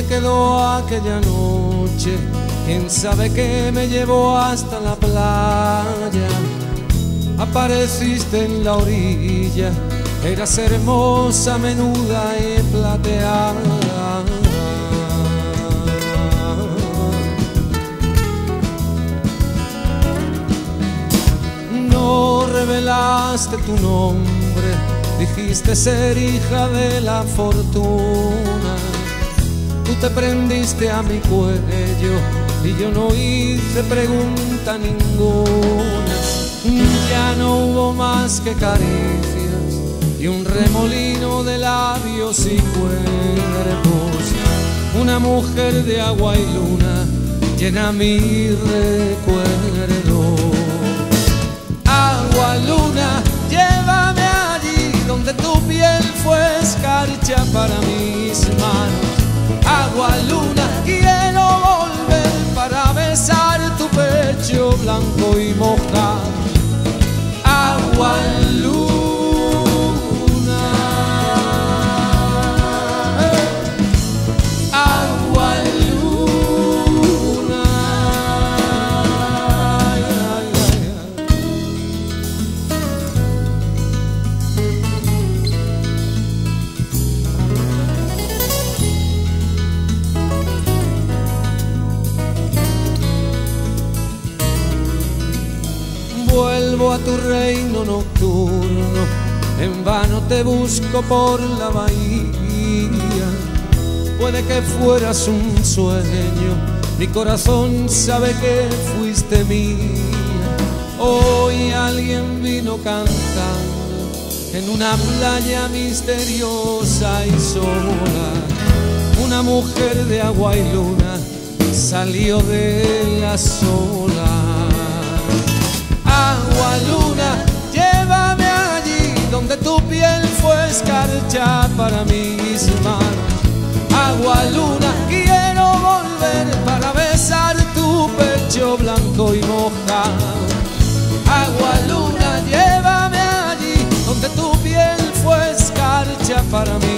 ¿Dónde quedó aquella noche? ¿Quién sabe qué me llevó hasta la playa? Apareciste en la orilla, eras hermosa, menuda y plateada. No revelaste tu nombre, dijiste ser hija de la fortuna. Tú te prendiste a mi cuello y yo no hice pregunta ninguna. Ya no hubo más que caricias y un remolino de labios y cuerpos. Una mujer de agua y luna llena mi recuerdo. Agua, luna, llévame allí donde tu piel fue escarcha para mis manos. Agua, luna, quiero volver para besar tu pecho blanco y mojado. Agua, luna, agua, luna. Vuelvo a tu reino nocturno, en vano te busco por la bahía. Puede que fueras un sueño, mi corazón sabe que fuiste mía. Hoy alguien vino cantando en una playa misteriosa y sola. Una mujer de agua y luna salió de las olas. Agua, luna, llévame allí donde tu piel fue escarcha para mis manos. Agua, luna, quiero volver para besar tu pecho blanco y mojado. Agua, luna, llévame allí donde tu piel fue escarcha para mí.